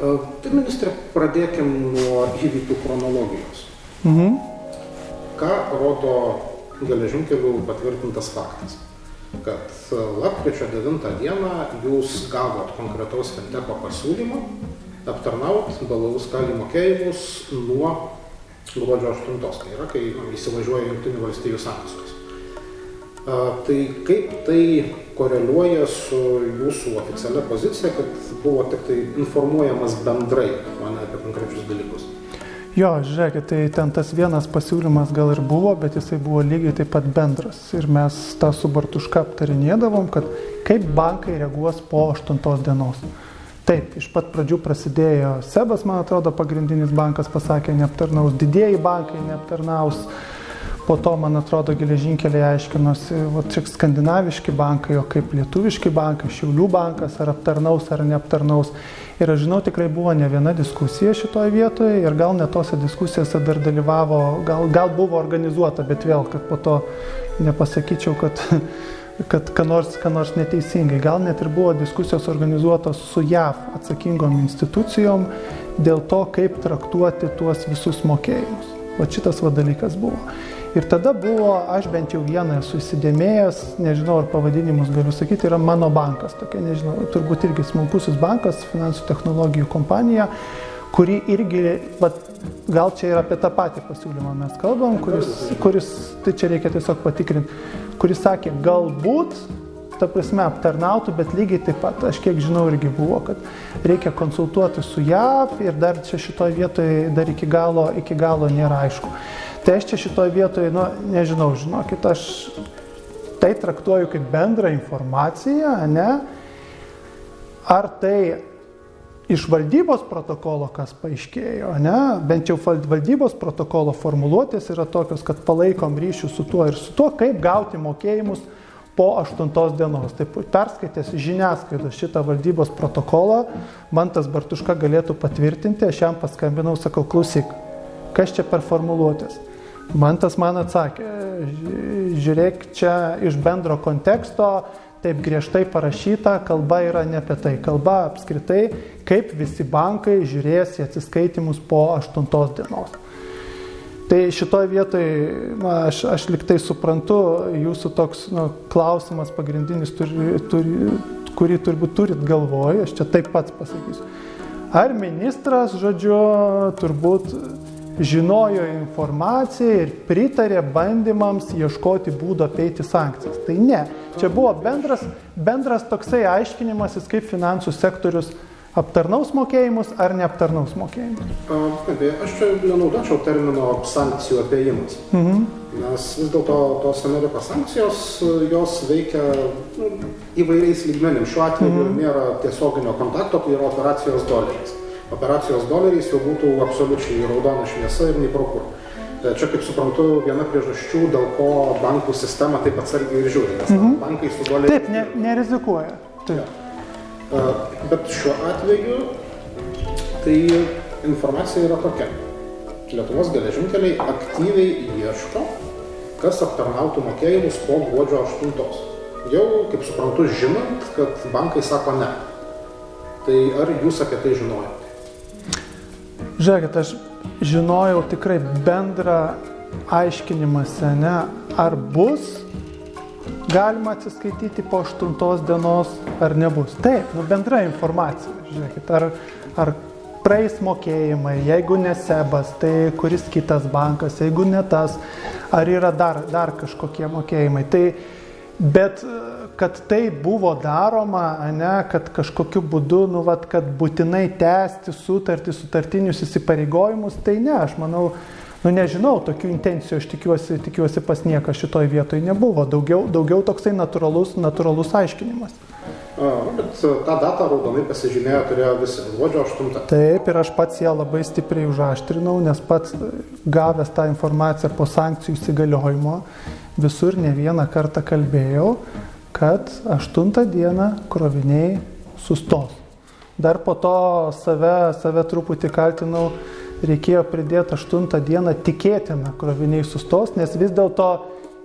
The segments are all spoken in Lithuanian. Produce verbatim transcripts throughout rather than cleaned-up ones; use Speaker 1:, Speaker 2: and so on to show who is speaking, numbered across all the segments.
Speaker 1: Tai, ministrė, pradėkim nuo įvykių chronologijos.
Speaker 2: Mhm.
Speaker 1: Ką rodo geležinkelių patvirtintas faktas? Kad lapkričio devintą dieną jūs gavot konkretaus finteko pasiūlymą aptarnaut Belarus-Kali mokėjimus nuo gruodžio aštuntos, tai yra, kai įsivažiuoja Jungtinių valstijų sankcijos. A, tai kaip tai koreliuoja su jūsų oficialia pozicija, kad buvo tik tai informuojamas bendrai, o ne apie konkrečius dalykus?
Speaker 2: Jo, žiūrėkit, tai ten tas vienas pasiūlymas gal ir buvo, bet jisai buvo lygiai taip pat bendras. Ir mes tą su Bartuška aptarinėdavom, kad kaip bankai reaguos po aštuntos dienos. Taip, iš pat pradžių prasidėjo Sebas, man atrodo, pagrindinis bankas pasakė neaptarnaus, didieji bankai neaptarnaus, po to, man atrodo, geležinkeliai aiškinosi, va, čia skandinaviški bankai, o kaip lietuviški bankai, Šiaulių bankas, ar aptarnaus, ar neaptarnaus. Ir aš žinau, tikrai buvo ne viena diskusija šitoje vietoje ir gal net tose diskusijose dar dalyvavo, gal, gal buvo organizuota, bet vėl, kad po to nepasakyčiau, kad... kad ką nors, ką nors neteisingai. Gal net ir buvo diskusijos organizuotos su J A V atsakingom institucijom dėl to, kaip traktuoti tuos visus mokėjimus. Va šitas va dalykas buvo. Ir tada buvo, aš bent jau vieną esu įsidėmėjęs, nežinau, ar pavadinimus galiu sakyti, yra Mano bankas, tokia, nežinau, turbūt irgi smulkusis bankas, finansų technologijų kompanija, kuri irgi, vat, gal čia ir apie tą patį pasiūlymą mes kalbam, kuris, kuris tai čia reikia tiesiog patikrinti, kuris sakė, galbūt, ta prasme, aptarnautų, bet lygiai taip pat, aš kiek žinau, irgi buvo, kad reikia konsultuoti su J A V ir dar čia šitoje vietoje dar iki galo, iki galo nėra aišku. Tai aš čia šitoje vietoje, nu, nežinau, žinokit, aš tai traktuoju kaip bendrą informaciją, ne? Ar tai iš valdybos protokolo, kas paaiškėjo, ne? Bent jau valdybos protokolo formuluotės yra tokios, kad palaikom ryšių su tuo ir su tuo, kaip gauti mokėjimus po aštuntos dienos. Taip, perskaitęs žiniasklaidos šitą valdybos protokolą, man tas Bartuška galėtų patvirtinti, aš jam paskambinau, sakau, klausyk, kas čia per formuluotės? Man tas man atsakė, žiūrėk, čia iš bendro konteksto, taip griežtai parašyta, kalba yra ne apie tai. Kalba apskritai, kaip visi bankai žiūrės į atsiskaitimus po aštuntos dienos. Tai šitoje vietoje, na, aš, aš liktai suprantu, jūsų toks nu, klausimas pagrindinis, turi, turi, kurį turbūt turit galvoje, aš čia taip pats pasakysiu. Ar ministras, žodžiu, turbūt žinojo informaciją ir pritarė bandymams ieškoti būdo apeiti sankcijas. Tai ne. Čia buvo bendras, bendras toksai aiškinimasis, kaip finansų sektorius aptarnaus mokėjimus ar neaptarnaus mokėjimus.
Speaker 1: Taip, aš čia nenaudočiau termino sankcijų apėjimas. Mhm. Nes vis dėlto tos Amerikos sankcijos, jos veikia nu, įvairiais lygmenim. Šiuo atveju mhm. nėra tiesioginio kontakto, tai yra operacijos doleriais. Operacijos doleriais jau būtų absoliučiai raudona šviesa ir nei pro kur. Čia, kaip suprantu, viena priežasčių, dėl ko bankų sistema taip atsargiai ir žiūri, nes mm-hmm. bankai su doleriais...
Speaker 2: Taip, ne, nerizikuoja. Taip.
Speaker 1: Ja. Bet šiuo atveju, tai informacija yra tokia. Lietuvos geležinkeliai aktyviai ieško, kas aptarnautų mokėjimus po gruodžio aštuntos. Jau, kaip suprantu, žinant, kad bankai sako ne. Tai ar jūs apie tai žinojate?
Speaker 2: Žiūrėkit, aš žinojau tikrai bendrą aiškinimąsi, ne, ar bus galima atsiskaityti po aštuntos dienos, ar nebus. Taip, nu bendra informacija, žiūrėkit, ar, ar praeis mokėjimai, jeigu ne Sebas, tai kuris kitas bankas, jeigu ne tas, ar yra dar, dar kažkokie mokėjimai. Tai, bet kad tai buvo daroma, ne, kad kažkokiu būdu, nu, vat, kad būtinai tęsti sutartį, sutartinius įsipareigojimus, tai ne, aš manau, nu, nežinau, tokių intencijų aš tikiuosi, tikiuosi pas nieką šitoj vietoj nebuvo. Daugiau, daugiau toksai natūralus, natūralus aiškinimas.
Speaker 1: A, bet tą datą raudonai pasižymėjo turėjo visi, gruodžio aštuntą.
Speaker 2: Taip, ir aš pats ją labai stipriai užaštrinau, nes pats gavęs tą informaciją po sankcijų įsigaliojimo, visur ne vieną kartą kalbėjau, kad aštuntą dieną kroviniai sustos. Dar po to save, save truputį kaltinau, reikėjo pridėti aštuntą dieną tikėtina kroviniai sustos, nes vis dėlto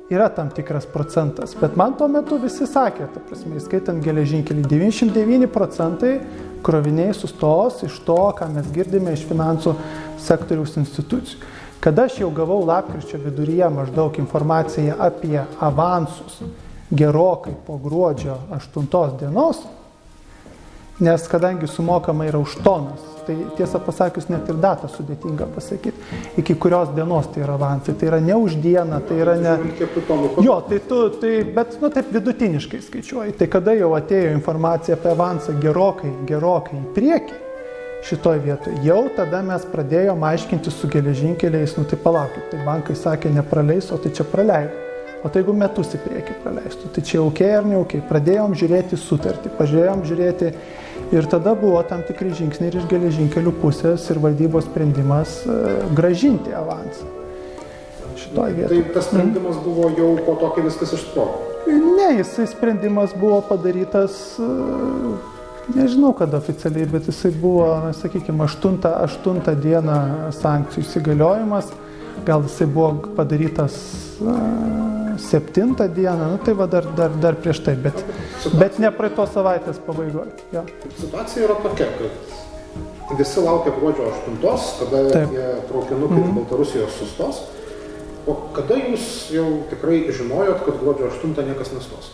Speaker 2: yra tam tikras procentas, bet man tuo metu visi sakė, ta prasme, skaitant geležinkelį, devyniasdešimt devyni procentai kroviniai sustos iš to, ką mes girdime iš finansų sektoriaus institucijų. Kada aš jau gavau lapkričio viduryje maždaug informaciją apie avansus gerokai po gruodžio aštuntos dienos, nes kadangi sumokama yra už tonas, tai tiesą pasakius net ir datą sudėtinga pasakyti, iki kurios dienos tai yra avansai, tai yra ne už dieną, tai yra ne... Jo, tai tu, tai, bet, nu, taip vidutiniškai skaičiuoji, tai kada jau atėjo informacija apie avansą gerokai, gerokai į priekį šitoj vietoje, jau tada mes pradėjom aiškinti su geležinkeliais, nu tai palaukit, tai bankai sakė nepraleis, o tai čia praleido. O tai jeigu metus į priekį praleistų, tai čia ok ar ne ok, pradėjom žiūrėti sutartį, pažiūrėjom žiūrėti ir tada buvo tam tikri žingsniai ir iš geležinkelių pusės ir valdybos sprendimas e, gražinti avansą šitoj vietoje.
Speaker 1: Tai tas sprendimas mm. buvo jau po to, kai viskas išsprogo?
Speaker 2: Ne, jisai sprendimas buvo padarytas, e, nežinau kada oficialiai, bet jisai buvo, sakykime, aštuntą dieną sankcijų įsigaliojimas, gal jisai buvo padarytas e, septintą dieną, nu tai va dar, dar, dar prieš tai, bet, situacija, bet ne praeitos savaitės pabaigoje. Ja.
Speaker 1: Situacija yra tokia, kad visi laukia gruodžio aštuntos, kada Taip. Tie traukinukai mm-hmm. Baltarusijos sustos, o kada jūs jau tikrai žinojot, kad gruodžio aštuntą niekas nestos?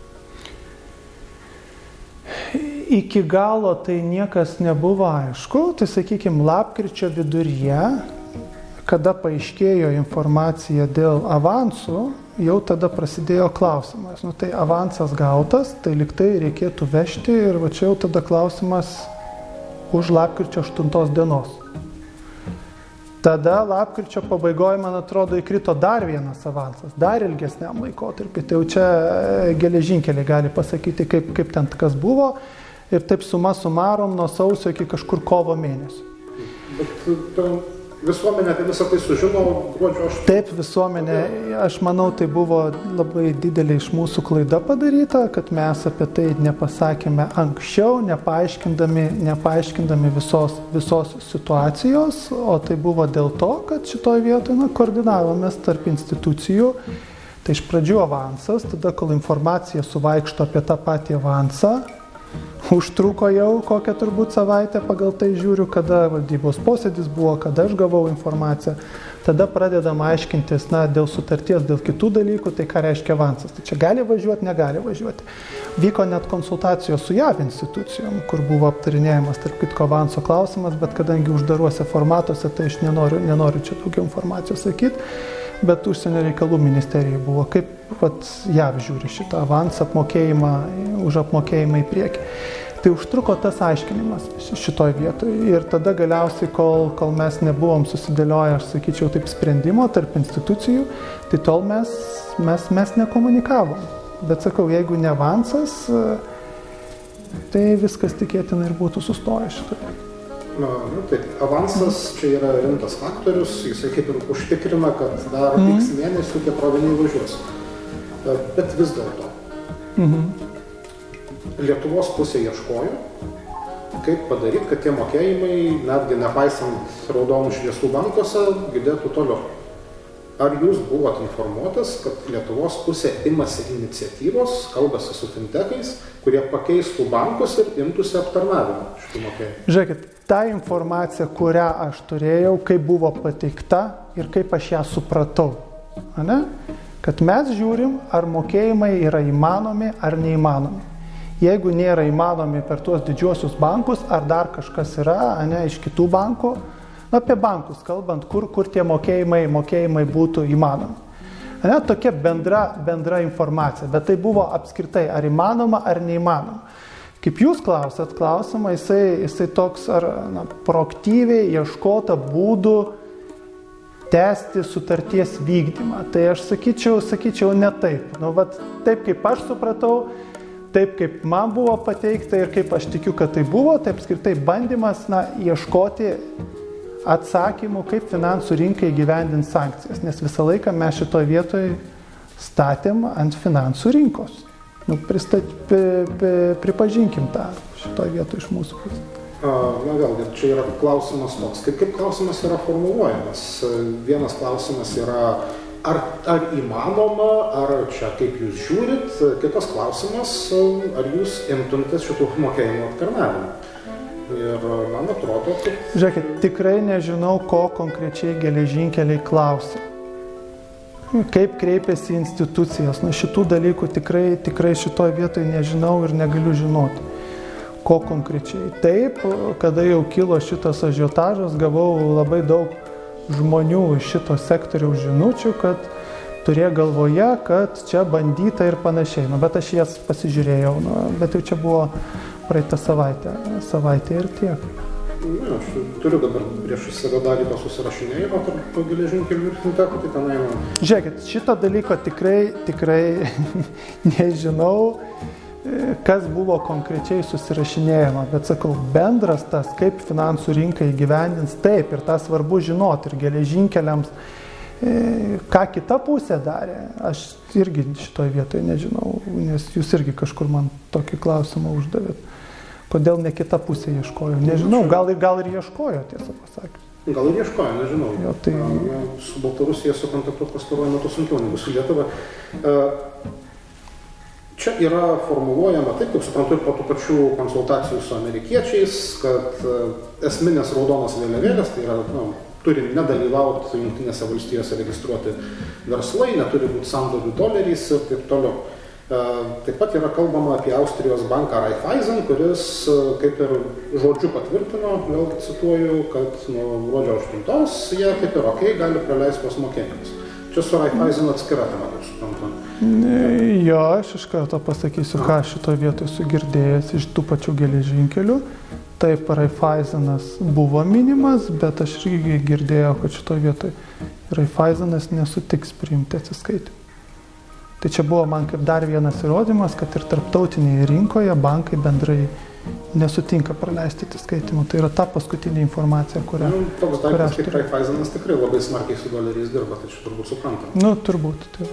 Speaker 2: Iki galo tai niekas nebuvo aišku, tai sakykime, lapkričio viduryje, kada paaiškėjo informacija dėl avansų, jau tada prasidėjo klausimas. Nu, tai avansas gautas, tai liktai reikėtų vežti ir va čia jau tada klausimas už lapkričio aštuntos dienos. Tada lapkričio pabaigoje, man atrodo, įkrito dar vienas avansas, dar ilgesniam laikotarpiu. Tai jau čia geležinkeliai gali pasakyti, kaip, kaip ten kas buvo. Ir taip suma sumarom nuo sausio iki kažkur kovo mėnesio.
Speaker 1: Bet visuomenė apie visą tai sužino gruodžio aštuntą.
Speaker 2: Taip, visuomenė, aš manau, tai buvo labai didelė iš mūsų klaida padaryta, kad mes apie tai nepasakėme anksčiau, nepaaiškindami, nepaaiškindami visos, visos situacijos, o tai buvo dėl to, kad šitoj vietoje na, koordinavomės tarp institucijų. Tai iš pradžių avansas, tada kol informacija suvaikšto apie tą patį avansą, užtruko jau kokią turbūt savaitę, pagal tai žiūriu, kada valdybos posėdis buvo, kada aš gavau informaciją. Tada pradedam aiškintis, na, dėl sutarties, dėl kitų dalykų, tai ką reiškia avansas. Tai čia gali važiuoti, negali važiuoti. Vyko net konsultacijos su J A V institucijom, kur buvo aptarinėjimas tarp kitko avanso klausimas, bet kadangi uždaruose formatuose, tai aš nenoriu, nenoriu čia daugiau informacijos sakyti. Bet užsienio reikalų ministerijai buvo, kaip vat, J A V žiūri šitą avansą, apmokėjimą, už apmokėjimą į priekį. Tai užtruko tas aiškinimas šitoj vietoje ir tada galiausiai, kol, kol mes nebuvom susidėlioję, aš sakyčiau, taip sprendimo tarp institucijų, tai tol mes, mes, mes nekomunikavom. Bet sakau, jeigu ne avansas, tai viskas tikėtina ir būtų sustoję šitoje.
Speaker 1: Na, nu, tai avansas čia yra rimtas faktorius, jisai kaip ir užtikrina, kad dar mm. x mėnesių tie kroviniai važiuos. Bet vis dėlto. Mm-hmm. Lietuvos pusė ieškojo, kaip padaryti, kad tie mokėjimai, netgi nepaisant raudonų šviesų bankuose, judėtų toliau. Ar jūs buvot informuotas, kad Lietuvos pusė imasi iniciatyvos, kalbasi su fintechais, kurie pakeistų bankus ir imtųsi aptarnavimo šitų mokėjimų?
Speaker 2: Žiūrėkit, ta informacija, kurią aš turėjau, kaip buvo pateikta ir kaip aš ją supratau, ane? Kad mes žiūrim, ar mokėjimai yra įmanomi ar neįmanomi. Jeigu nėra įmanomi per tuos didžiuosius bankus, ar dar kažkas yra, ane, iš kitų bankų, na, apie bankus kalbant, kur, kur tie mokėjimai, mokėjimai būtų įmanomi. Ne, tokia bendra, bendra informacija, bet tai buvo apskritai, ar įmanoma, ar neįmanoma. Kaip jūs klausėt klausimą, jisai, jisai toks, ar na, proaktyviai ieškota būdų tęsti sutarties vykdymą. Tai aš sakyčiau, sakyčiau ne taip. Nu, vat, taip kaip aš supratau, taip kaip man buvo pateikta ir kaip aš tikiu, kad tai buvo, tai apskritai bandymas na, ieškoti atsakymų, kaip finansų rinkai įgyvendinti sankcijas, nes visą laiką mes šitoje vietoje statėm ant finansų rinkos. Nu, pristat, p, p, pripažinkim tą šitoje vietoje iš mūsų pusės.
Speaker 1: Na vėlgi, čia yra klausimas toks, kaip, kaip klausimas yra formuluojamas. Vienas klausimas yra, ar, ar įmanoma, ar čia kaip jūs žiūrit, kitas klausimas, ar jūs imtumėtės šitų mokėjimų aptarnavimą. Ir man atrodo, kad...
Speaker 2: Žiūrėkit, tikrai nežinau, ko konkrečiai geležinkeliai klausia. Kaip kreipiasi institucijas. Nu, šitų dalykų tikrai, tikrai šitoje vietoje nežinau ir negaliu žinoti. Ko konkrečiai. Taip, kada jau kilo šitas ažiotažas, gavau labai daug žmonių iš šito sektoriaus žinučių, kad turėjo galvoje, kad čia bandyta ir panašiai. Nu, bet aš jas pasižiūrėjau, nu, bet jau čia buvo praeitą savaitę, savaitę ir tiek.
Speaker 1: Ne, aš turiu dabar prieš save dalį to susirašinėjimo tarp geležinkelių ir fintechų, tai tenai man...
Speaker 2: Žiūrėkit, šito dalyko tikrai, tikrai nežinau, kas buvo konkrečiai susirašinėjama, bet sakau, bendras tas, kaip finansų rinka įgyvendins, taip, ir tą svarbu žinoti, ir geležinkeliams, ką kita pusė darė, aš irgi šitoje vietoje nežinau, nes jūs irgi kažkur man tokį klausimą uždavėt. Kodėl ne kita pusė ieškojo? Nežinau, gal, gal ir ieškojo, tiesą pasakius.
Speaker 1: Gal ir ieškojo, nežinau.
Speaker 2: Jo, tai...
Speaker 1: Su Baltarusija sukontaktuoti pastaruoju metu sunkiau negu su Lietuva. Čia yra formuluojama taip, kaip suprantu, po tų pačių konsultacijų su amerikiečiais, kad esminės raudonos vėliavėlės, tai yra, nu, turi nedalyvauti Jungtinėse valstijose registruoti verslai, neturi būti sandorių doleriais ir taip toliau. Taip pat yra kalbama apie Austrijos banką Raiffeisen, kuris kaip ir žodžiu patvirtino, vėlgi cituoju, kad nuo gruodžio aštuntos jie kaip ir ok, gali praleisti tuos mokėjimus. Čia su Raiffeisen atskira tema, kaip suprantu.
Speaker 2: Jo, aš iš karto pasakysiu, ką šitoje vietoje sugirdėjęs iš tų pačių geležinkelių. Taip, Raiffeisenas buvo minimas, bet aš irgi girdėjau, kad šitoje vietoje Raiffeisenas nesutiks priimti atsiskaitimą. Tai čia buvo man kaip dar vienas įrodymas, kad ir tarptautinėje rinkoje bankai bendrai nesutinka praleisti atsiskaitimų. Tai yra ta paskutinė informacija, kurią...
Speaker 1: Nu, toks daiktas kaip Raiffeisenas tikrai labai smarkiai su doleriais dirba, tai čia turbūt suprantama.
Speaker 2: Nu, turbūt. Tai,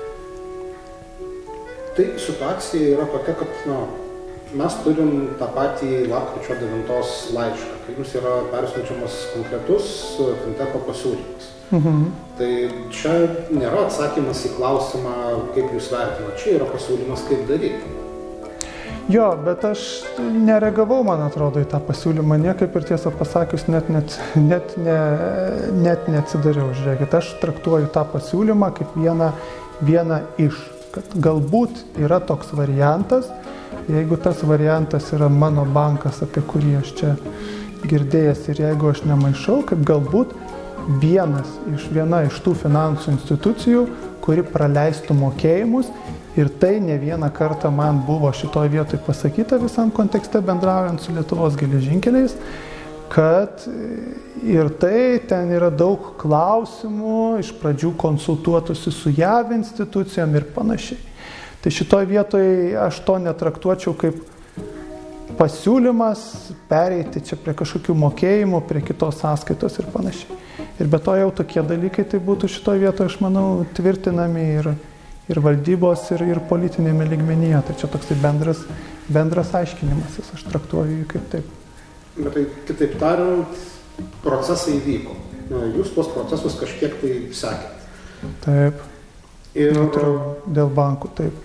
Speaker 1: tai situacija yra tokia, kad na, mes turim tą patį lapkričio devintos laišką, kai jums yra persiunčiamas konkretus fintecho pasiūlymas.
Speaker 2: Mhm.
Speaker 1: Tai čia nėra atsakymas į klausimą, kaip jūs vertinate, čia yra pasiūlymas, kaip daryti.
Speaker 2: Jo, bet aš nereagavau, man atrodo, į tą pasiūlymą, niekaip ir tiesą pasakius, net, net, net, ne, net neatsidariau. Žiūrėkit, aš traktuoju tą pasiūlymą kaip vieną, vieną iš, kad galbūt yra toks variantas, jeigu tas variantas yra mano bankas, apie kurį aš čia girdėjęs ir jeigu aš nemaišau, kaip galbūt vienas iš viena iš tų finansų institucijų, kuri praleistų mokėjimus ir tai ne vieną kartą man buvo šitoje vietoje pasakyta visam kontekste bendraujant su Lietuvos geležinkeliais, kad ir tai ten yra daug klausimų, iš pradžių konsultuotųsi su J A V institucijom ir panašiai. Tai šitoje vietoje aš to netraktuočiau kaip pasiūlymas pereiti čia prie kažkokių mokėjimų, prie kitos sąskaitos ir panašiai. Ir be to jau tokie dalykai tai būtų šitoje vietoje, aš manau, tvirtinami ir, ir valdybos, ir, ir politinėme lygmenyje. Tai čia toks bendras, bendras aiškinimasis, aš traktuoju jį kaip taip.
Speaker 1: Bet tai kitaip tariant, procesai vyko. Jūs tuos procesus kažkiek tai sekėt.
Speaker 2: Taip.
Speaker 1: Ir
Speaker 2: dėl bankų, taip.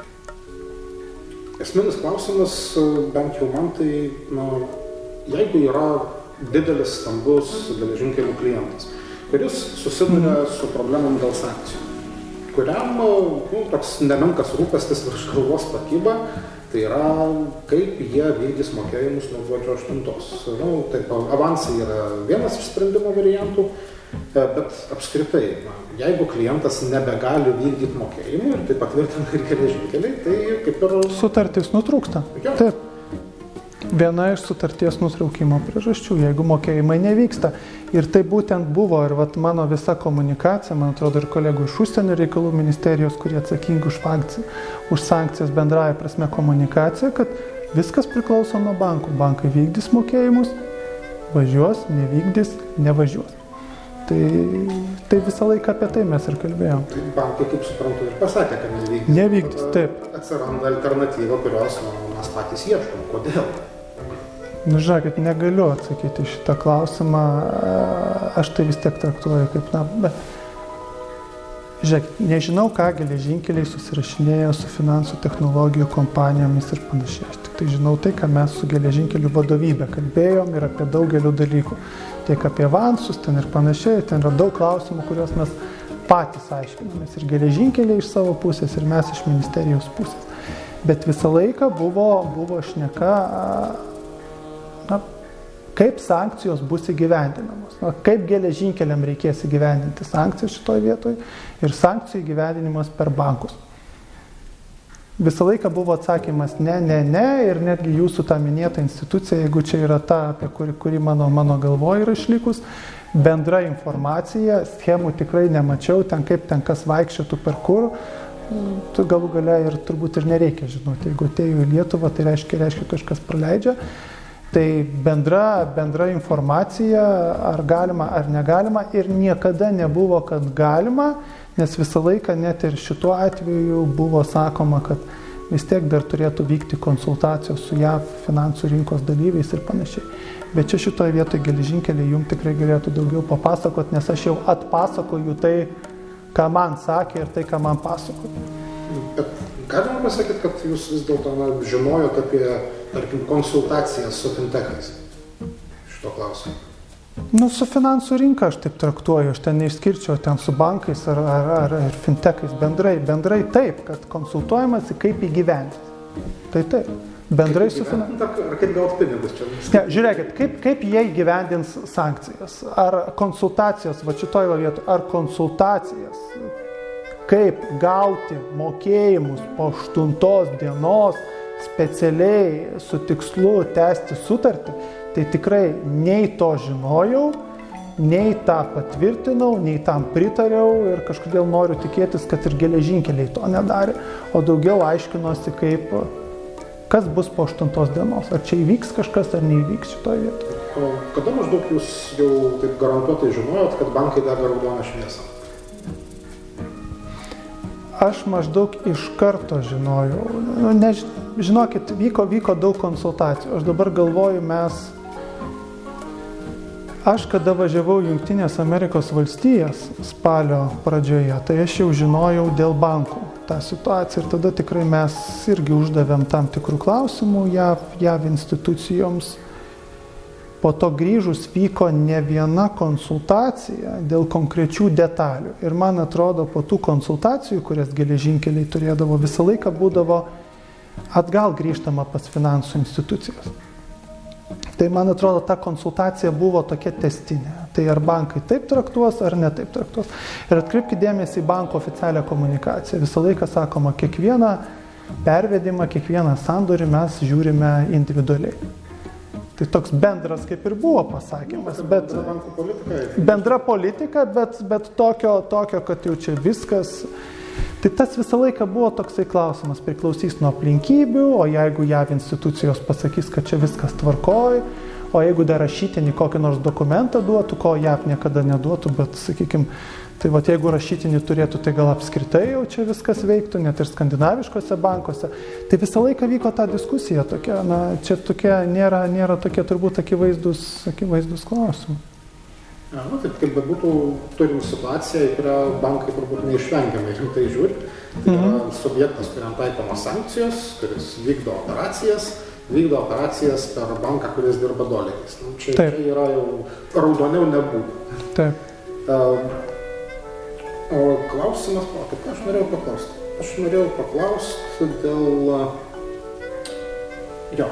Speaker 1: Esminis klausimas, bent jau man, tai, na, jeigu yra didelis, stambus geležinkelių klientas, kuris susiduria mm. su problemom dėl sankcijų, kuriam nu, toks nemenkas rūpestis virš galvos pakyba, tai yra, kaip jie vykdys mokėjimus nuo gruodžio aštuntos. Nu, taip, avansai yra vienas iš sprendimo variantų, bet apskritai, na, jeigu klientas nebegali vykdyti mokėjimų ir tai patvirtina ir geležinkeliai, tai kaip ir...
Speaker 2: Sutartis nutrūksta.
Speaker 1: Jo.
Speaker 2: Taip. Viena iš sutarties nutraukimo priežasčių, jeigu mokėjimai nevyksta. Ir tai būtent buvo ir vat, mano visa komunikacija, man atrodo, ir kolegų iš užsienio reikalų ministerijos, kurie atsakingi už, fakci, už sankcijas bendraja prasme komunikacija, kad viskas priklauso nuo bankų. Bankai vykdys mokėjimus, važiuos, nevykdys, nevažiuos. Tai, tai visą laiką apie tai mes ir kalbėjom.
Speaker 1: Tai bankai, kaip suprantu, ir pasakė, kad nevykdys.
Speaker 2: Nevykdys, taip.
Speaker 1: Atsiranda alternatyva, kurios nu, mes patys ieškom. Kodėl?
Speaker 2: Nu, žiūrėkit, negaliu atsakyti šitą klausimą. Aš tai vis tiek traktuoju kaip, na, bet... Žiūrėk, nežinau, ką geležinkeliai susirašinėjo su finansų technologijų kompanijomis ir panašiai. Aš tik tai žinau tai, ką mes su geležinkelių vadovybė kalbėjom ir apie daugelių dalykų. Tiek apie avansus, ten ir panašiai, ten yra daug klausimų, kuriuos mes patys aiškinamės. Ir geležinkeliai iš savo pusės, ir mes iš ministerijos pusės. Bet visą laiką buvo, buvo šneka, na, kaip sankcijos bus įgyvendinamos. Na, kaip geležinkeliam reikės įgyvendinti sankcijas šitoje vietoje ir sankcijų įgyvendinimas per bankus. Visą laiką buvo atsakymas ne, ne, ne ir netgi jūsų tą minėtą instituciją, jeigu čia yra ta, apie kuri, kuri mano, mano galvoje yra išlikus, bendra informacija, schemų tikrai nemačiau, ten kaip ten kas vaikščiotų per kur, tu galų gale ir turbūt ir nereikia žinoti. Jeigu atėjau į Lietuvą, tai reiškia, reiškia kažkas praleidžia. Tai bendra, bendra informacija, ar galima, ar negalima, ir niekada nebuvo, kad galima, nes visą laiką net ir šituo atveju buvo sakoma, kad vis tiek dar turėtų vykti konsultacijos su J A V finansų rinkos dalyviais ir panašiai. Bet čia šitoje vietoje geležinkeliai jums tikrai galėtų daugiau papasakot, nes aš jau atpasakoju tai, ką man sakė ir tai, ką man pasakojo.
Speaker 1: Bet galima pasakyti, kad jūs vis dėlto žinojot apie, tarkim, konsultacijas su fintechais šito klausimu?
Speaker 2: Nu, su finansų rinka aš taip traktuoju, aš ten neišskirčiau ten su bankais ar, ar, ar, ar fintechais bendrai. Bendrai taip, kad konsultuojamasi kaip įgyvendinti. Tai taip, bendrai su finansų.
Speaker 1: Ar kaip gauti pinigus čia?
Speaker 2: Ne, žiūrėkit, kaip, kaip jie įgyvendins sankcijas, ar konsultacijos, va šitoje vietoje, ar konsultacijas, kaip gauti mokėjimus po aštuntos dienos specialiai su tikslu tęsti sutartį, tai tikrai nei to žinojau, nei tą patvirtinau, nei tam pritariau ir kažkodėl noriu tikėtis, kad ir geležinkeliai to nedarė, o daugiau aiškinosi, kaip, kas bus po aštuntos dienos, ar čia įvyks kažkas, ar neįvyks šitoje vietoje.
Speaker 1: O kada maždaug jūs jau taip garantuotai žinojot, kad bankai dega raudoną šviesą?
Speaker 2: Aš maždaug iš karto žinojau. Nu, ne, žinokit, vyko, vyko daug konsultacijų. Aš dabar galvoju, mes... Aš kada važiavau į Jungtinės Amerikos valstijas spalio pradžioje, tai aš jau žinojau dėl bankų tą situaciją. Ir tada tikrai mes irgi uždavėm tam tikrų klausimų J A V, J A V institucijoms. Po to grįžus vyko ne viena konsultacija dėl konkrečių detalių. Ir man atrodo, po tų konsultacijų, kurias geležinkeliai turėdavo, visą laiką būdavo atgal grįžtama pas finansų institucijas. Tai man atrodo, ta konsultacija buvo tokia testinė. Tai ar bankai taip traktuos, ar ne taip traktuos. Ir atkreipkite dėmesį į banko oficialią komunikaciją. Visą laiką sakoma, kiekvieną pervedimą, kiekvieną sandorį mes žiūrime individualiai. Tai toks bendras kaip ir buvo pasakymas, bet bendra politika, bet, bet tokio, tokio, kad jau čia viskas. Tai tas visą laiką buvo toksai klausimas, priklausys nuo aplinkybių, o jeigu J A V institucijos pasakys, kad čia viskas tvarkoj, o jeigu dar rašytinį kokį nors dokumentą duotų, ko J A V niekada neduotų, bet, sakykime, tai va, jeigu rašytinį turėtų, tai gal apskritai jau čia viskas veiktų, net ir skandinaviškose bankuose. Tai visą laiką vyko ta diskusija tokia, na, čia tokia nėra, nėra tokie turbūt akivaizdus, akivaizdus klausimai.
Speaker 1: Ja, nu, taip kaip būtų, turim situaciją, į kurią bankai turbūt neišvengiamai rimtai žiūri. Tai yra mhm. subjektas, kuriam taikomos sankcijos, kuris vykdo operacijas, vykdo operacijas per banką, kuris dirba doleriais. Nu, čia, čia yra jau raudoniau nebūtų.
Speaker 2: Taip.
Speaker 1: Uh, O klausimas, o kaip aš norėjau paklausti? Aš norėjau paklausti dėl, jo,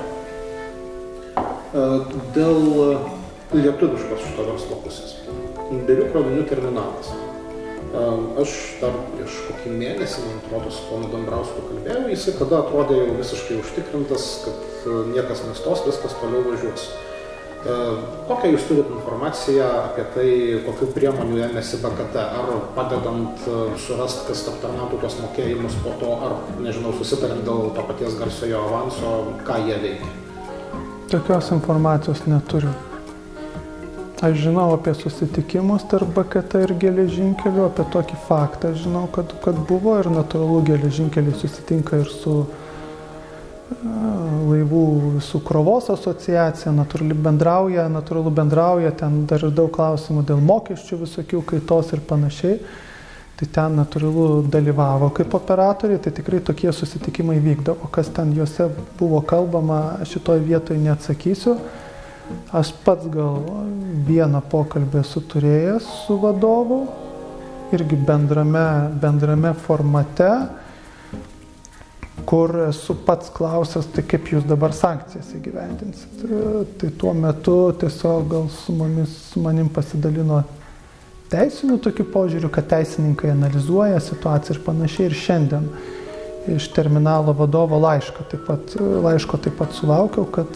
Speaker 1: dėl lietuviškos šito verslo pusės. Birių krovinių terminalas. Aš dar prieš kokį mėnesį, man atrodo, su ponu Dambrausku kalbėjau, jisai tada atrodė jau visiškai užtikrintas, kad niekas nestos, viskas toliau važiuos. Kokią jūs turite informaciją apie tai, kokių priemonių ėmėsi B K T, ar padedant surasti, kas aptarnautų tos mokėjimus po to, ar, nežinau, susitariant dėl to paties garsiojo avanso, ką jie veikia?
Speaker 2: Tokios informacijos neturiu. Aš žinau apie susitikimus tarp B K T ir geležinkelių, apie tokį faktą žinau, kad, kad buvo ir natūralu geležinkeliai susitinka ir su laivų su krovos asociacija, natūralu bendrauja, natūralu bendrauja, ten dar ir daug klausimų dėl mokesčių visokių kaitos ir panašiai. tai ten natūralu dalyvavo kaip operatoriai, tai tikrai tokie susitikimai vykdavo. Kas ten juose buvo kalbama, šitoj vietoj neatsakysiu. Aš pats gal vieną pokalbį esu turėjęs su vadovu, irgi bendrame, bendrame formate, kur esu pats klausęs, tai kaip jūs dabar sankcijas įgyvendinsit. Tai tuo metu tiesiog gal su, mumis, su manim pasidalino teisinių tokių požiūrių, kad teisininkai analizuoja situaciją ir panašiai. Ir šiandien iš terminalo vadovo laiško taip pat, laiško taip pat sulaukiau, kad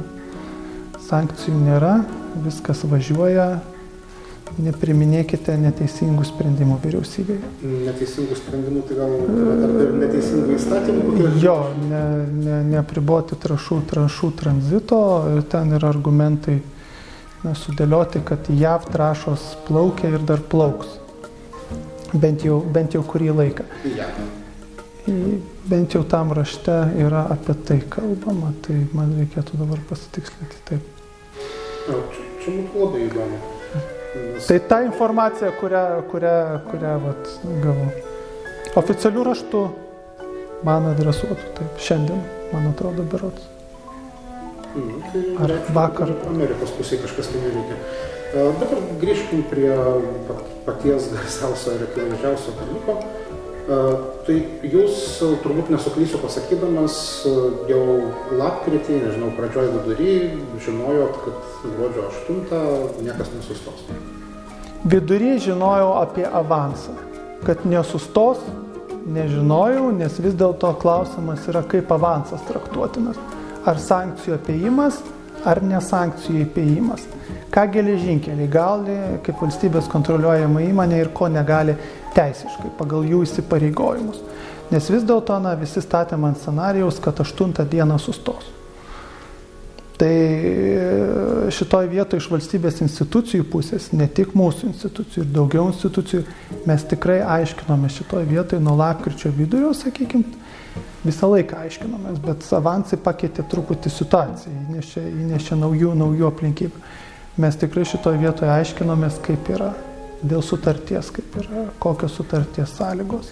Speaker 2: sankcijų nėra, viskas važiuoja, nepriminėkite neteisingų sprendimų vyriausybėje.
Speaker 1: Neteisingų sprendimų, tai gal ir neteisingų įstatymų?
Speaker 2: Jo, ne, ne, neapriboti trąšų, trąšų tranzito, ir ten yra argumentai na, sudėlioti, kad J A V trąšos plaukia ir dar plauks. Bent jau, bent jau kurį laiką.
Speaker 1: Ja.
Speaker 2: Bent jau tam rašte yra apie tai kalbama, tai man reikėtų dabar pasitikslinti taip.
Speaker 1: O, čia, čia būtų labai įdomu.
Speaker 2: Nes... Tai ta informacija, kurią, kurią, kurią vat, gavau. Oficialių raštų man adresuotų, taip, šiandien, man atrodo, berods.
Speaker 1: Mm, tai
Speaker 2: Ar vakar.
Speaker 1: Amerikos pusėje kažkas tai neveikia. Bet ar grįžkim prie paties garsiausio ir akivaizdžiausio dalyko. Tai jūs turbūt nesuklysiu pasakydamas, jau lapkritį, nežinau, pradžioj vidury, žinojot, kad gruodžio aštuntą niekas nesustos.
Speaker 2: Vidury žinojau apie avansą. Kad nesustos, nežinojau, nes vis dėlto klausimas yra, kaip avansas traktuotinas. Ar sankcijų apėjimas, ar nesankcijų apėjimas. Ką geležinkeliai gali, kaip valstybės kontroliuojama įmonė ir ko negali teisiškai pagal jų įsipareigojimus. Nes vis dėlto na, visi statėm ant scenarijaus, kad aštuntą dieną sustos. Tai šitoj vietoj iš valstybės institucijų pusės, ne tik mūsų institucijų ir daugiau institucijų, mes tikrai aiškinome šitoj vietoj nuo lapkričio vidurio, sakykime, visą laiką aiškinomės, bet avansai pakeitė truputį situaciją, įnešė, įnešė naujų, naujų aplinkybių. Mes tikrai šitoj vietoje aiškinomės, kaip yra dėl sutarties, kaip yra, kokios sutarties sąlygos.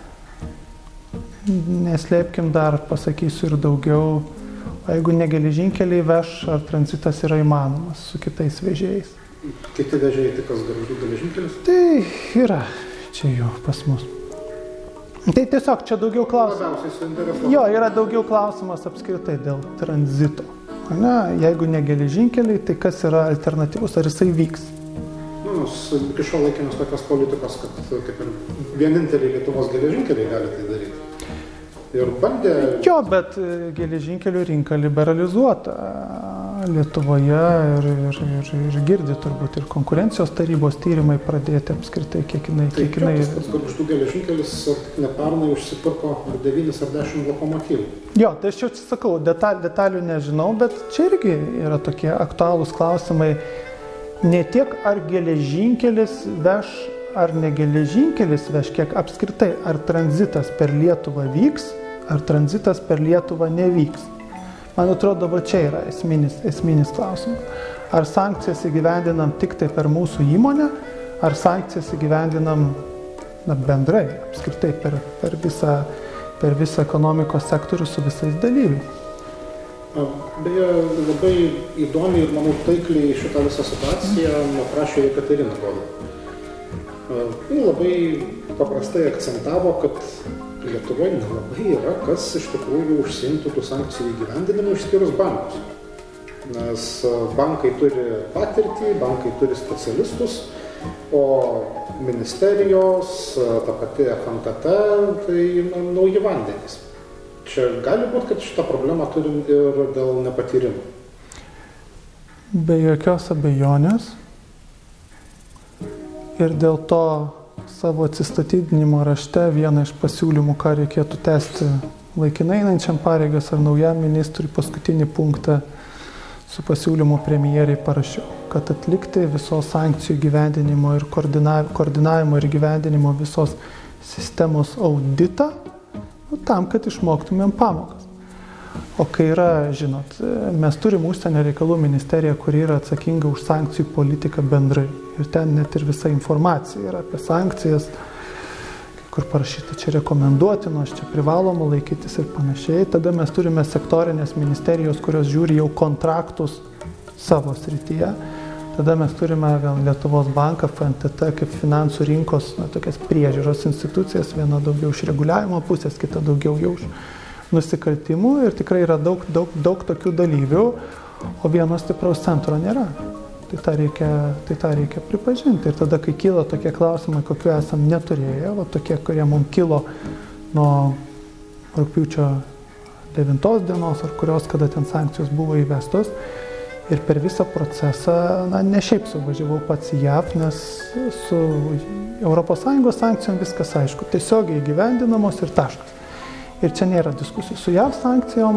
Speaker 2: Neslėpkim dar, pasakysiu ir daugiau, jeigu ne geležinkeliai veš, ar tranzitas yra įmanomas su kitais vežėjais.
Speaker 1: Kiti vežėjai, tai kas Gargždų geležinkelis?
Speaker 2: Tai yra čia jų pas mus. Tai tiesiog čia daugiau klausimas. Jo, yra daugiau klausimas apskritai dėl tranzito. Ne, jeigu ne geležinkeliai, tai kas yra alternatyvus, ar jisai vyks?
Speaker 1: Nu, iki šiol laikėmės tokios politikos, kad kaip ir vieninteliai Lietuvos geležinkeliai gali tai daryti. Ir bandė...
Speaker 2: Jo, bet geležinkelių rinka liberalizuota Lietuvoje ir, ir, ir, ir girdi turbūt ir konkurencijos tarybos tyrimai pradėti apskritai, kiek jinai...
Speaker 1: Tai
Speaker 2: kiek jinai...
Speaker 1: tas Gargždų geležinkelis nepernai užsipirko ar devynis ar dešimt lokomotyvų.
Speaker 2: Jo, tai aš jau sakau, detal, detalių nežinau, bet čia irgi yra tokie aktualūs klausimai. Ne tiek ar geležinkelis veš, ar ne geležinkelis veš, kiek apskritai, ar tranzitas per Lietuvą vyks, ar tranzitas per Lietuvą nevyks. Man atrodo, va čia yra esminis, esminis klausimas. Ar sankcijas įgyvendinam tik tai per mūsų įmonę, ar sankcijas įgyvendinam na, bendrai, apskritai per, per, visą, per visą ekonomikos sektorių su visais dalyviais.
Speaker 1: Beje, labai įdomiai ir, manau, taikliai šitą visą situaciją aprašė Jekaterina Goda. Ji labai paprastai akcentavo, kad Lietuvoje nelabai yra, kas iš tikrųjų užsiimtų tų sankcijų įgyvendinimu išskyrus bankus. Nes bankai turi patirtį, bankai turi specialistus, o ministerijos, ta pati F N T T, tai na, nauji vandenys. Čia gali būti, kad šitą problemą turim ir dėl nepatyrimo.
Speaker 2: Be jokios abejonės. Ir dėl to savo atsistatydinimo rašte vieną iš pasiūlymų, ką reikėtų tęsti laikinai einančiam pareigas ar naujam ministrui, paskutinį punktą su pasiūlymu premjeriai parašiau, kad atlikti visos sankcijų gyvendinimo ir koordinavimo ir gyvendinimo visos sistemos auditą, nu, tam, kad išmoktumėm pamokas. O kai yra, žinot, mes turim užsienio reikalų ministeriją, kuri yra atsakinga už sankcijų politiką bendrai. Ir ten net ir visa informacija yra apie sankcijas, kur parašyta čia rekomenduotinos, čia privaloma laikytis ir panašiai. Tada mes turime sektorinės ministerijos, kurios žiūri jau kontraktus savo srityje. Tada mes turime gal Lietuvos banką, F N T T kaip finansų rinkos, na, tokias priežiūros institucijas, viena daugiau iš reguliavimo pusės, kita daugiau jau iš nusikaltimų ir tikrai yra daug, daug, daug tokių dalyvių, o vieno stipraus centro nėra. Tai tą reikia, tai tą reikia pripažinti. Ir tada, kai kyla tokie klausimai, kokiu esam neturėję, va tokie, kurie mums kilo nuo rugpjūčio devintos dienos, ar kurios, kada ten sankcijos buvo įvestos, ir per visą procesą, na, ne šiaip suvažiavau pats į J A V, nes su Europos Sąjungos sankcijom viskas aišku, tiesiogiai įgyvendinamos ir taškas. Ir čia nėra diskusijų. Su J A V sankcijom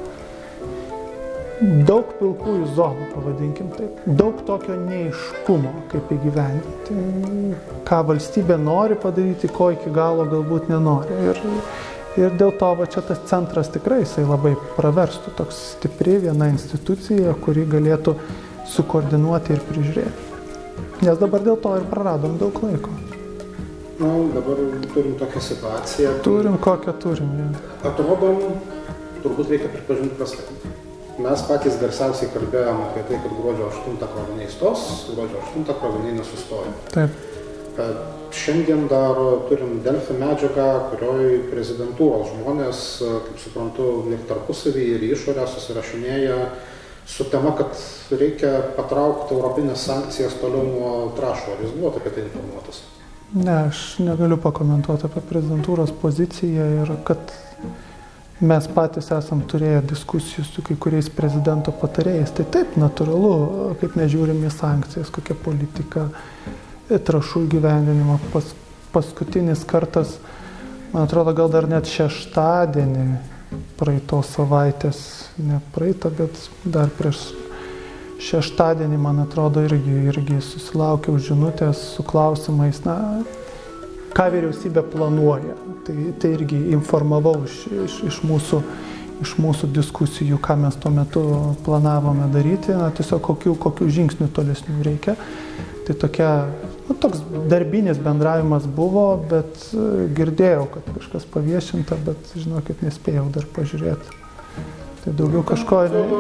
Speaker 2: daug pilkųjų zonų, pavadinkim taip, daug tokio neaiškumo, kaip įgyvendinti, ką valstybė nori padaryti, ko iki galo galbūt nenori. Ir, ir dėl to va, čia tas centras tikrai jisai labai praverstų, toks stipri viena institucija, kuri galėtų sukoordinuoti ir prižiūrėti. Nes dabar dėl to ir praradom daug laiko.
Speaker 1: Na, dabar turim tokią situaciją.
Speaker 2: Turim kokią turim. Ja.
Speaker 1: Atrodom, turbūt reikia pripažinti prastai. Mes patys garsiausiai kalbėjom apie tai, kad gruodžio aštuntą kroviniai stos, gruodžio aštuntą kroviniai nesustoja.
Speaker 2: Taip.
Speaker 1: Šiandien dar turim Delfi medžiagą, kurioje prezidentūros žmonės, kaip suprantu, ir tarpusavį, ir išorę susirašinėja su tema, kad reikia patraukti europinės sankcijas toliau nuo trąšų. Ar jūs buvote apie tai informuotas?
Speaker 2: Ne, aš negaliu pakomentuoti apie prezidentūros poziciją ir kad mes patys esam turėję diskusijų su kai kuriais prezidento patarėjais. Tai taip, natūralu, kaip mes žiūrim į sankcijas, kokia politika, trąšų įgyvendinimo. Pas, paskutinis kartas, man atrodo, gal dar net šeštadienį praeitos savaitės, ne praeitą, bet dar prieš šeštadienį, man atrodo, irgi, irgi susilaukiau žinutės su klausimais, na, ką vyriausybė planuoja. Tai, tai irgi informavau iš, iš, iš, mūsų, iš mūsų diskusijų, ką mes tuo metu planavome daryti, na, tiesiog kokių, kokių žingsnių tolesnių reikia. Tai tokia, nu, toks darbinis bendravimas buvo, bet girdėjau, kad kažkas paviešinta, bet, žinokit, nespėjau dar pažiūrėti. Tai daugiau kažko...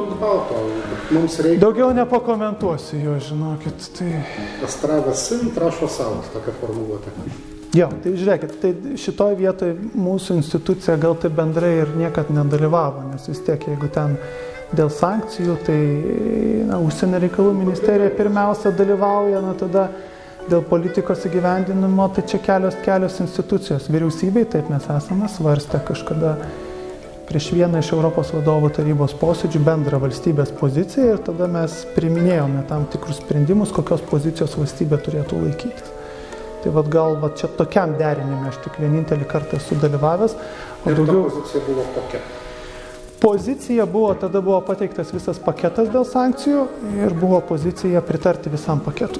Speaker 1: Mums reikia...
Speaker 2: Daugiau nepakomentuosiu jo, žinokit. Tai...
Speaker 1: Astravas sin, trąšos saus, tokia formuluotė.
Speaker 2: Jo, tai žiūrėkit, tai šitoj vietoj mūsų institucija gal tai bendrai ir niekad nedalyvavo, nes vis tiek, jeigu ten dėl sankcijų, tai na, užsienio reikalų ministerija pirmiausia dalyvauja, na tada dėl politikos įgyvendinimo, tai čia kelios, kelios institucijos. Vyriausybei, taip mes esame svarstę kažkada prieš vieną iš Europos vadovų tarybos posėdžių bendrą valstybės poziciją ir tada mes priiminėjome tam tikrus sprendimus, kokios pozicijos valstybė turėtų laikytis. Tai vat gal vat čia tokiam derinime aš tik vienintelį kartą esu dalyvavęs.
Speaker 1: Ir daugiau... ta pozicija buvo kokia?
Speaker 2: Pozicija buvo, tada buvo pateiktas visas paketas dėl sankcijų ir buvo pozicija pritarti visam paketui.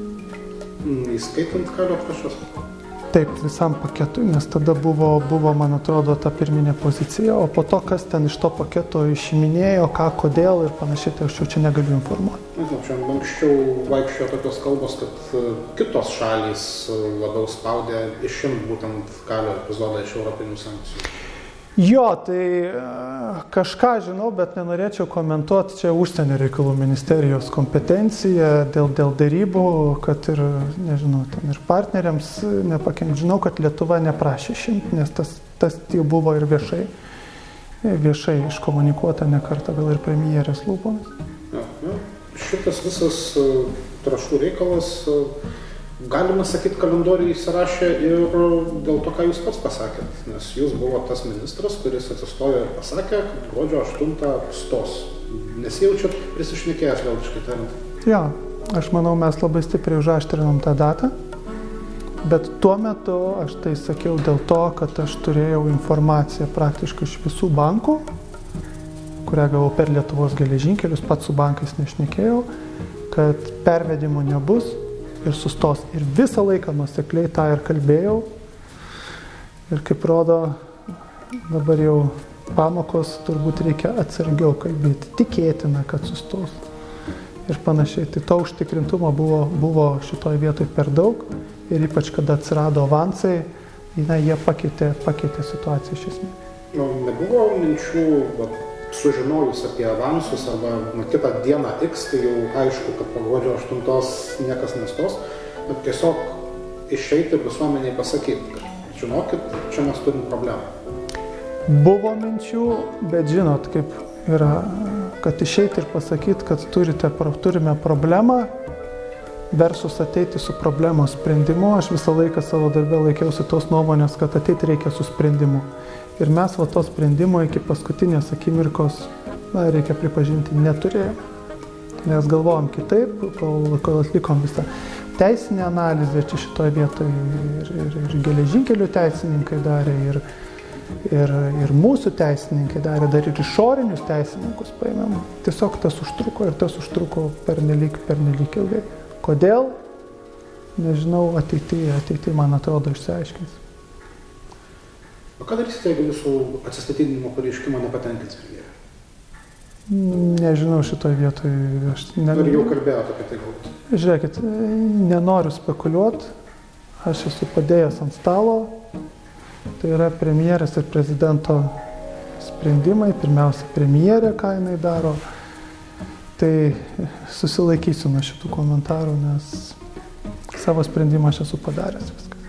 Speaker 1: Įskaitant kalio trąšas?
Speaker 2: Taip, visam paketui, nes tada buvo, buvo, man atrodo, ta pirminė pozicija, o po to, kas ten iš to paketo išiminėjo, ką, kodėl ir panašiai, tai aš jau čia negaliu informuoti.
Speaker 1: Nežinau, čia anksčiau vaikščiojo tokios kalbos, kad kitos šalys labiau spaudė išimti būtent kalio epizodą iš europinių sankcijų.
Speaker 2: Jo, tai kažką žinau, bet nenorėčiau komentuoti čia užsienio reikalų ministerijos kompetenciją dėl, dėl darybų, kad ir, nežinau, ten ir partneriams nepakenkt. Žinau, kad Lietuva neprašė išimti, nes tas, tas jau buvo ir viešai, viešai iškomunikuota ne kartą, gal ir premjerės lūpomis.
Speaker 1: Ja, ja. Šitas visas trąšų reikalas, galima sakyti, kalendoriui įsirašė ir dėl to, ką jūs pats pasakėt, nes jūs buvo tas ministras, kuris atsistojo ir pasakė, kad gruodžio aštuntą stos. Nesijaučiat prisišnekėjęs liaudiškai tariant?
Speaker 2: Jo, aš manau, mes labai stipriai užaštrinom tą datą, bet tuo metu aš tai sakiau dėl to, kad aš turėjau informaciją praktiškai iš visų bankų, kurią gavau per Lietuvos geležinkelius, pats su bankais nešnekėjau, kad pervedimo nebus ir sustos. Ir visą laiką nuosekliai tą ir kalbėjau. Ir kaip rodo, dabar jau pamokos turbūt reikia atsargiau kalbėti. Tikėtina, kad sustos. Ir panašiai. Tai to užtikrintumo buvo, buvo šitoj vietoj per daug. Ir ypač, kada atsirado avansai, na, jie pakeitė, pakeitė situaciją iš esmės.
Speaker 1: Nu, nebuvo minčių, bet sužinojus apie avansus arba nu, kitą dieną X, tai jau aišku, kad po gruodžio aštuntos niekas nestos, bet tiesiog išeiti visuomeniai pasakyti, kad žinokit, čia mes turim problemą.
Speaker 2: Buvo minčių, bet žinot, kaip yra, kad išeiti ir pasakyti, kad turite, turime problemą, versus ateiti su problemos sprendimu. Aš visą laiką savo darbę laikiausi tos nuomonės, kad ateiti reikia su sprendimu. Ir mes va to sprendimo iki paskutinės akimirkos, na, reikia pripažinti, neturėjome. Nes galvojom kitaip, kol, kol atlikom visą teisinę analizę čia šitoje vietoje ir, ir, ir geležinkelių teisininkai darė, ir, ir, ir mūsų teisininkai darė, dar ir išorinius teisininkus paėmėm. Tiesiog tas užtruko ir tas užtruko pernelyg, pernelyg ilgai. Kodėl? Nežinau, ateityje, ateityje, man atrodo, išsiaiškins.
Speaker 1: O ką darysite, jeigu jūsų atsistatydinimo pareiškimo nepatenkins premjerė?
Speaker 2: Nežinau šitoje vietoje. Aš ne...
Speaker 1: Ar jau kalbėjote apie tai galbūt?
Speaker 2: Žiūrėkit, nenoriu spekuliuoti. Aš esu padėjęs ant stalo. Tai yra premjerės ir prezidento sprendimai. Pirmiausia, premjerė, ką jinai daro. Tai susilaikysiu nuo šitų komentarų, nes savo sprendimą aš esu padaręs viską.